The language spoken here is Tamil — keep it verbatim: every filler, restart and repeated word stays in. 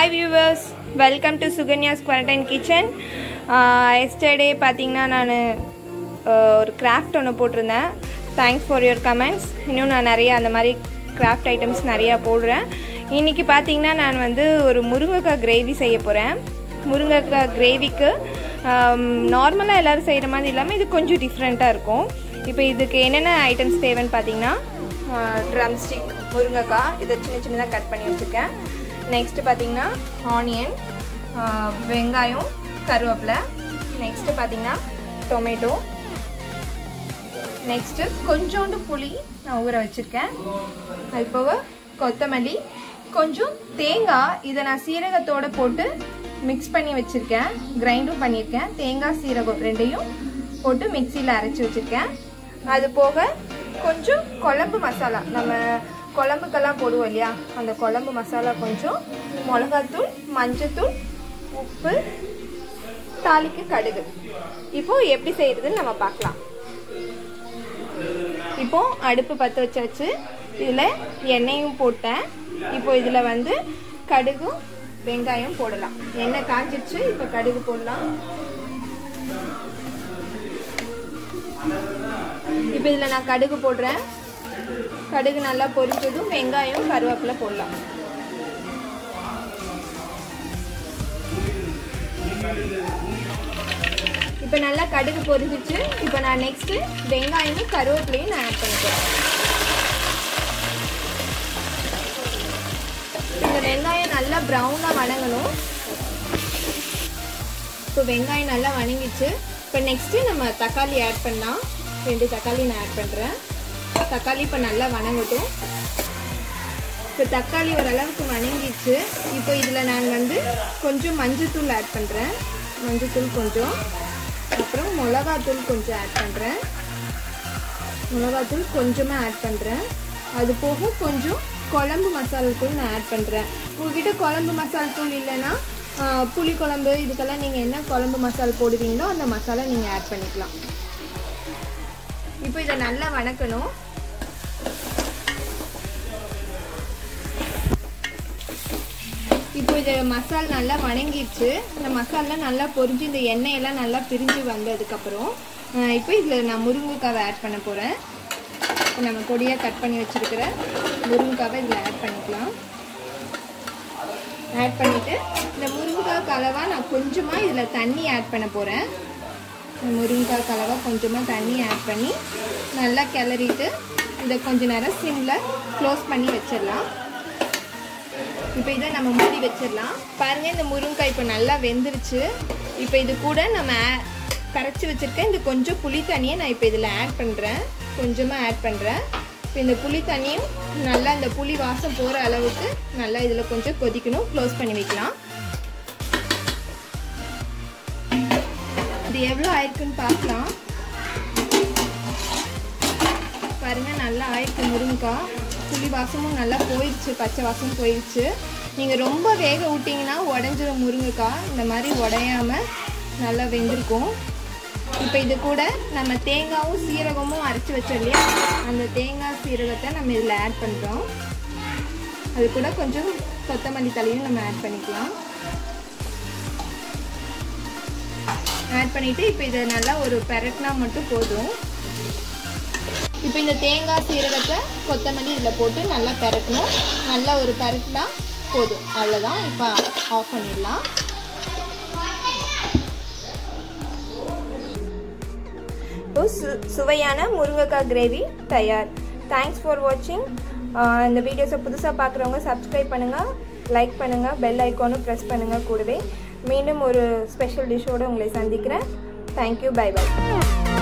Hi viewers, welcome to Suganya's Quarantine Kitchen. Uh, yesterday பாத்தீங்கன்னா நான் ஒரு கிராஃப்ட் ஒன்று போட்டிருந்தேன். Thanks for your comments. இன்னும் நான் நிறைய அந்த மாதிரி கிராஃப்ட் ஐட்டம்ஸ் நிறையா போடுறேன். இன்றைக்கி பார்த்தீங்கன்னா நான் வந்து ஒரு முருங்கைக்காய் கிரேவி செய்ய போகிறேன். முருங்கைக்காய் கிரேவிக்கு நார்மலாக எல்லோரும் செய்கிற மாதிரி இல்லாமல் இது கொஞ்சம் டிஃப்ரெண்ட்டாக இருக்கும். இப்போ இதுக்கு என்னென்ன ஐட்டம்ஸ் தேவைன்னு பார்த்தீங்கன்னா ட்ரம் ஸ்டிக், முருங்கைக்காய் இதை சின்ன சின்னதாக கட் பண்ணி வச்சுருக்கேன். நெக்ஸ்ட்டு பார்த்தீங்கன்னா ஆனியன், வெங்காயம், கருவேப்பிலை, நெக்ஸ்ட்டு பார்த்தீங்கன்னா டொமேட்டோ, நெக்ஸ்ட்டு கொஞ்சோண்டு புளி நான் ஊற வச்சுருக்கேன். அது போக கொத்தமல்லி, கொஞ்சம் தேங்காய். இதை நான் சீரகத்தோடு போட்டு மிக்ஸ் பண்ணி வச்சுருக்கேன், கிரைண்டும் பண்ணியிருக்கேன். தேங்காய் சீரகம் ரெண்டையும் போட்டு மிக்சியில் அரைச்சி வச்சுருக்கேன். அது போக கொஞ்சம் குழம்பு மசாலா, நம்ம குழம்புக்கெல்லாம் போடுவோம் இல்லையா, அந்த குழம்பு மசாலா கொஞ்சம், மிளகாத்தூள், மஞ்சத்தூள், உப்பு, தாளிக்கு கடுகு. இப்போ எப்படி செய்யறதுன்னு நம்ம பார்க்கலாம். இப்போ அடுப்பு பற்ற வச்சாச்சு. இதில் எண்ணெயும் போட்டேன். இப்போ இதில் வந்து கடுகும் வெங்காயம் போடலாம். எண்ணெய் காஞ்சிடுச்சு, இப்போ கடுகு போடலாம். இப்போ இதில் நான் கடுகு போடுறேன். கடுகு நல்லா பொரிஞ்சதும் வெங்காயம், கருவேப்பிலை போடலாம். இப்போ நல்லா கடுகு பொரிஞ்சிச்சு. இப்போ நான் நெக்ஸ்ட் வெங்காயமும் கருவேப்பிலையும் நான் ஆட் பண்ணிக்கிறேன். இந்த வெங்காயம் நல்லா ப்ரௌனாக வணங்கணும். இப்போ வெங்காயம் நல்லா வணங்கிச்சு. இப்போ நெக்ஸ்ட்டு நம்ம தக்காளி ஆட் பண்ணலாம். ரெண்டு தக்காளி நான் ஆட் பண்ணுறேன். தக்காளி இப்போ நல்லா வணங்கட்டும். இப்போ தக்காளி ஓரளவுக்கு வணங்கிடுச்சு. இப்போ இதில் நான் வந்து கொஞ்சம் மஞ்சத்தூள் ஆட் பண்ணுறேன். மஞ்சத்தூள் கொஞ்சம், அப்புறம் மிளகாத்தூள் கொஞ்சம் ஆட் பண்ணுறேன். மிளகாத்தூள் கொஞ்சமாக ஆட் பண்ணுறேன். அது போக கொஞ்சம் குழம்பு மசாலா தூள் நான் ஆட் பண்ணுறேன். உங்கள்கிட்ட குழம்பு மசாலா தூள் இல்லைன்னா புளி குழம்பு இதுக்கெல்லாம் நீங்கள் என்ன குழம்பு மசாலா போடுவீங்களோ அந்த மசாலா நீங்கள் ஆட் பண்ணிக்கலாம். இப்போ இதை நல்லா வணக்கணும். இப்போ இது மசாலா நல்லா வணங்கிடுச்சு. இந்த மசாலா நல்லா பொரிஞ்சு இந்த எண்ணெயெல்லாம் நல்லா பிரிஞ்சு வந்ததுக்கப்புறம் இப்போ இதில் நான் முருங்கைக்காவை ஆட் பண்ண போகிறேன். இப்போ நம்ம கொடியாக கட் பண்ணி வச்சுருக்கிற முருங்கைக்காவை இதில் ஆட் பண்ணிக்கலாம். ஆட் பண்ணிவிட்டு இந்த முருங்கைக்காய் கலவா நான் கொஞ்சமாக இதில் தண்ணி ஆட் பண்ண போகிறேன். முருங்கைக்காய் கலவா கொஞ்சமாக தண்ணி ஆட் பண்ணி நல்லா கிளறிட்டு இதை கொஞ்ச நேரம் சிம்மில் க்ளோஸ் பண்ணி வச்சிடலாம். இப்போ இதை நம்ம மூடி வச்சிடலாம். பாருங்கள், இந்த முருங்கைக்காய் இப்போ நல்லா வெந்துருச்சு. இப்போ இது கூட நம்ம கரைச்சி வச்சுருக்கேன் இந்த கொஞ்சம் புளி தண்ணியை நான் இப்போ இதில் ஆட் பண்ணுறேன். கொஞ்சமாக ஆட் பண்ணுறேன். இப்போ இந்த புளி தண்ணியும் நல்லா இந்த புளி வாசம் போகிற அளவுக்கு நல்லா இதில் கொஞ்சம் கொதிக்கணும். க்ளோஸ் பண்ணி வைக்கலாம். இது எவ்வளோ ஆயிருக்குன்னு பார்க்கலாம். பாருங்கள், நல்லா ஆயிருக்கு. முருங்கைக்காய் புளி வாசமும் நல்லா போயிடுச்சு, பச்சை வாசம் போயிடுச்சு. நீங்கள் ரொம்ப வேக விட்டிங்கன்னா உடஞ்சிரும் முருங்கைக்காய். இந்த மாதிரி உடையாமல் நல்லா வெந்திருக்கும். இப்போ இது கூட நம்ம தேங்காயும் சீரகமும் அரைச்சி வச்சோம் இல்லையா, அந்த தேங்காய் சீரகத்தை நம்ம இதில் ஆட் பண்ணுறோம். அது கூட கொஞ்சம் கொத்தமல்லி தலையும் நம்ம ஆட் பண்ணிக்கலாம். ஆட் பண்ணிவிட்டு இப்போ இதை நல்லா ஒரு பெரட்டினா மட்டும் போதும். இப்போ இந்த தேங்காய் சீரகத்தை கொத்தமல்லி இதில் போட்டு நல்லா பெரட்டணும். நல்லா ஒரு பெரட்டினா போதும், அவ்வளோதான். இப்போ ஆஃப் பண்ணிடலாம். இப்போ சு சுவையான முருங்கைக்காய் கிரேவி தயார். தேங்க்ஸ் ஃபார் வாட்சிங். இந்த வீடியோஸை புதுசாக பார்க்குறவங்க சப்ஸ்கிரைப் பண்ணுங்கள், லைக் பண்ணுங்கள், பெல் ஐக்கானும் ப்ரெஸ் பண்ணுங்கள். கூடவே மீண்டும் ஒரு ஸ்பெஷல் டிஷ்ஷோடு உங்களை சந்திக்கிறேன். Thank you, bye by.